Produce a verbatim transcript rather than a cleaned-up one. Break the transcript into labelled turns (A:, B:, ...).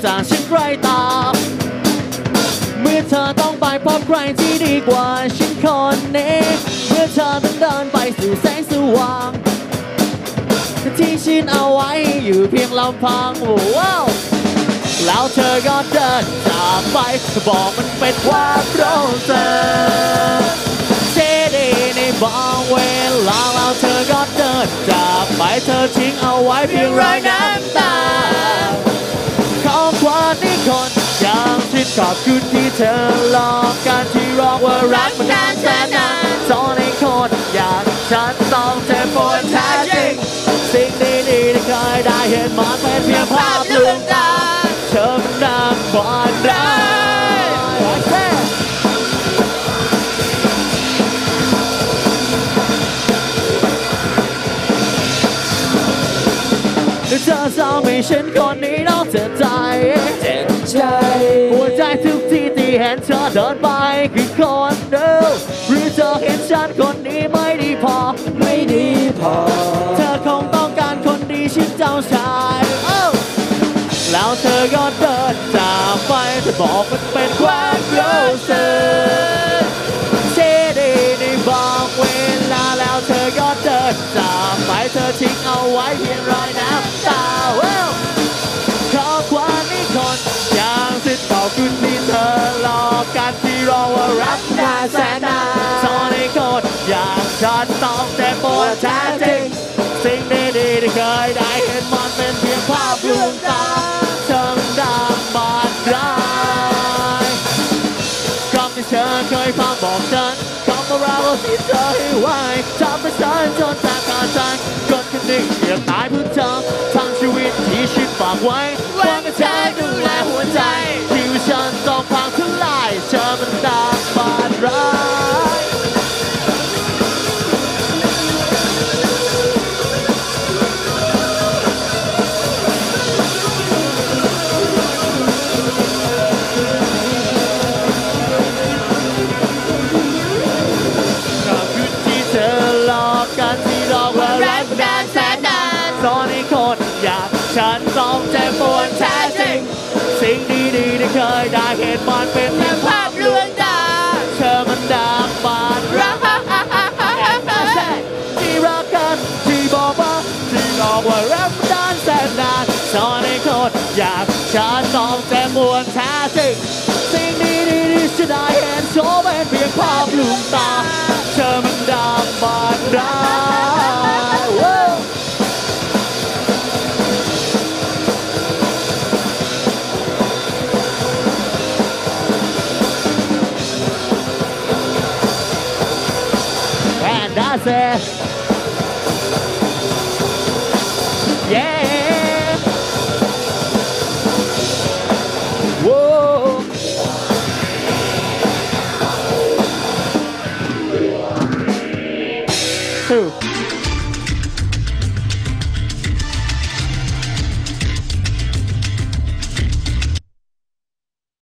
A: จากฉันใครตามเมื่อเธอต้องไปพบใครที่ดีกว่าฉันคนนี้เมื่อเธอต้องเดินไปสู่แสงสว่างที่ฉันเอาไว้อยู่เพียงลำพังว้าวแล้วเธอก็เดินจากไปบอกมันเป็นความรู้สึกที่ดีในบางเวลาแล้วเธอก็เดินจากไปเธอทิ้งเอาไว้เพียงรอยน้ำตาของขวัญที่คนอย่างฉันขอบคุณที่เธอหลอกกันที่ร้องว่ารักมันนานแสนนานตอนในคนอย่างฉันต้องเจ็บปวดแท้จริงสิ่งดีๆที่เคยได้เห็นมันเป็นเพียงภาพลวงตาเธอมันดังฝันร้ายเธอทำให้ฉันคนนี้ต้องเจ็บใจเจ็บใจหัวใจทุกทีที่เห็นเธอเดินไปคือคนเดิมหรือเธอเห็นฉันคนนี้ไม่ดีพอไม่ดีพอเธอคงต้องการคนดีชิดเจ้าชายแล้วเธอก็เดินจากไปเธอบอกมันเป็นความรู้สึกที่ดีในบางเวลาแล้วเธอก็เดินจากไปเธอทิ้งเอาไว้เพียงรอยน้ำตาขอความนี้คนอย่างสิทธิ์ต่อคุณที่เธอหลอกกันที่รอว่ารักนานแสนนานตอนนี้คนอย่างฉันต้องเจ็บปวดแท้จริงสิ่งดีๆที่เคยได้เห็นมันเป็นเพียงภาพลวงตาเธอดังบาดร้ายคำที่เธอเคยฟังบอกฉันคำว่าเราที่เธอให้ไว้ทำให้ฉันจนจากขาดใจคนคนหนึ่งอยากตายเพื่อเธอทั้งชีวิตที่ฉันฝากไว้หวังให้เธอดูแลหัวใจที่ว่าฉันต้องพังทลายเธอมันดังบาดร้ายฉันต้องเจ็บปวดแท้จริงสิ่งดีๆที่เคยได้เห็นมันเป็นแค่ภาพลวงตาเธอมันดังบาดร้ายที่รักกันที่บอกว่าที่หลอกว่ารักมันนานแสนนานตอนนี้คนอยากฉันต้องเจ็บปวดแท้จริงสิ่งดีๆที่ฉันได้เห็นโชว์เป็นเพียงภาพลวงตาเธอมันดังบาดร้ายThat's it. Yeah. Whoa. Two.